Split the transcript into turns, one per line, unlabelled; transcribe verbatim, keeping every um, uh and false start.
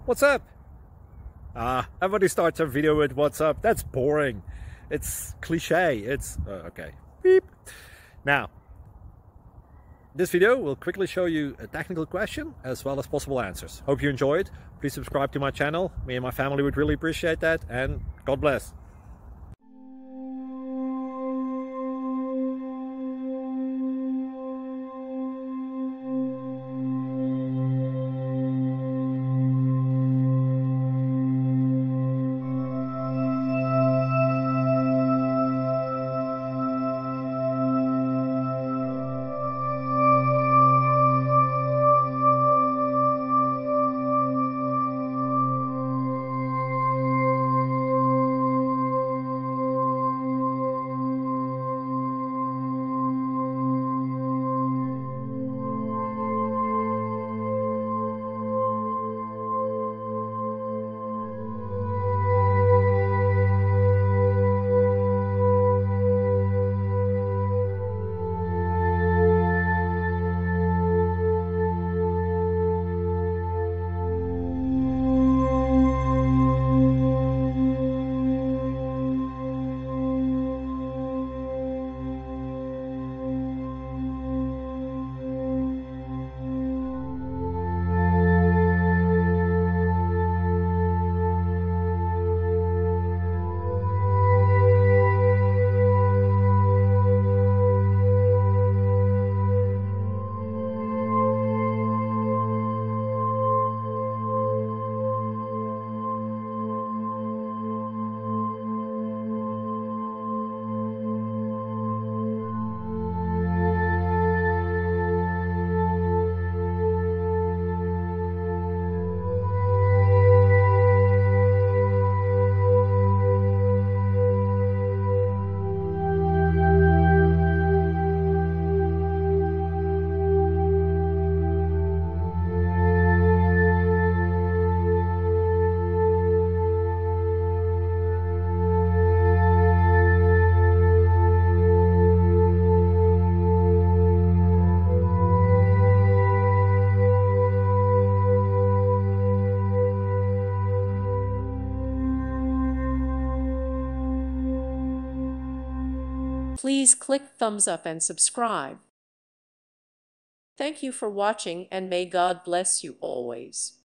What's up? Ah, everybody starts a video with what's up. That's boring. It's cliche. It's uh, okay. Beep. Now, this video will quickly show you a technical question as well as possible answers. Hope you enjoyed. Please subscribe to my channel. Me and my family would really appreciate that, and God bless.
Please click thumbs up and subscribe. Thank you for watching, and may God bless you always.